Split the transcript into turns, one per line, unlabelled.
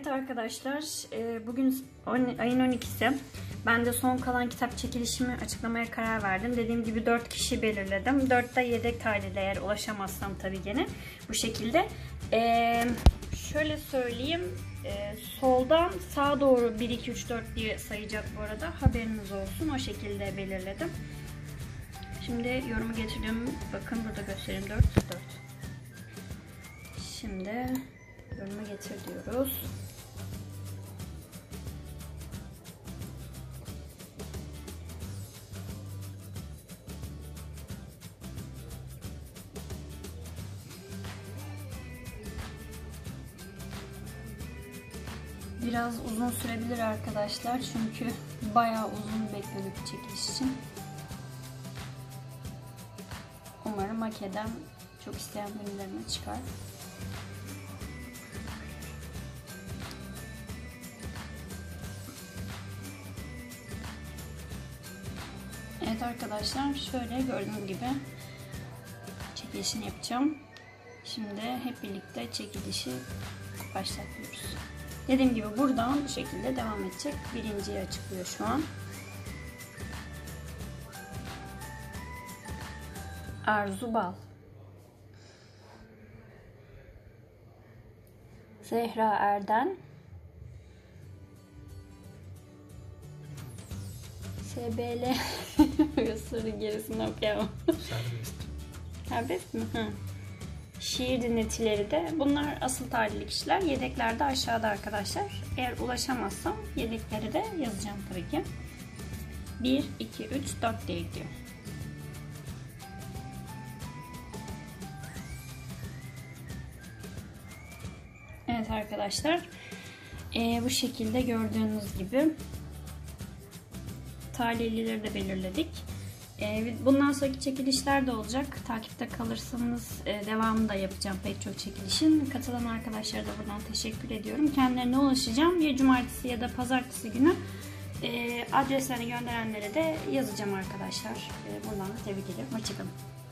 Evet arkadaşlar, bugün ayın 12'si. Ben de son kalan kitap çekilişimi açıklamaya karar verdim. Dediğim gibi 4 kişi belirledim. 4 de yedek taliyle, eğer ulaşamazsam tabii gene bu şekilde. Şöyle söyleyeyim, soldan sağa doğru 1, 2, 3, 4 diye sayacak bu arada. Haberiniz olsun, o şekilde belirledim. Şimdi yorumu getirdim. Bakın burada göstereyim, 4, 4. Şimdi yorumu getir diyoruz. Biraz uzun sürebilir arkadaşlar, çünkü bayağı uzun bekledik çekiliş için. Umarım hak eden, çok isteyen birilerine çıkar. Evet arkadaşlar, şöyle gördüğünüz gibi çekilişini yapacağım. Şimdi hep birlikte çekilişi başlatıyoruz. Dediğim gibi buradan bu şekilde devam edecek. Birinciyi açıklıyor şu an. Arzu Bal, Zehra Erden, SBL soru gerisini okuyamam.
Serbest.
Serbest mi? Hı. Şiir dinletileri de. Bunlar asıl tarihli kişiler. Yedekler de aşağıda arkadaşlar. Eğer ulaşamazsam yedekleri de yazacağım tabii ki. 1, 2, 3, 4 diye gidiyor. Evet arkadaşlar. Bu şekilde gördüğünüz gibi talihlileri de belirledik. Bundan sonraki çekilişler de olacak. Takipte kalırsanız devamını da yapacağım pek çok çekilişin. Katılan arkadaşlara da buradan teşekkür ediyorum. Kendilerine ulaşacağım. Ya cumartesi ya da pazartesi günü adreslerini gönderenlere de yazacağım arkadaşlar. Buradan da tebrik ediyorum. Hoşçakalın.